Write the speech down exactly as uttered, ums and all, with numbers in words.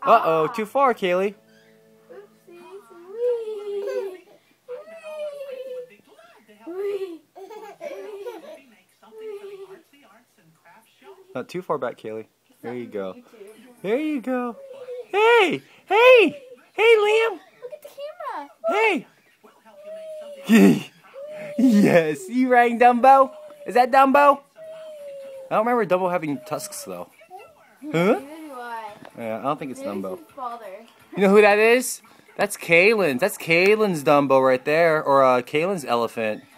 Uh-oh, too far, Caylin. Not too far back, Caylin. There you go. There you go. Hey! Hey! Hey, Liam! Look at the camera! Hey! Yes! You rang Dumbo? Is that Dumbo? I don't remember Dumbo having tusks, though. Huh? Yeah, I don't think it's Dumbo. You know who that is? That's Caylin. That's Caylin's Dumbo right there. Or uh, Caylin's elephant.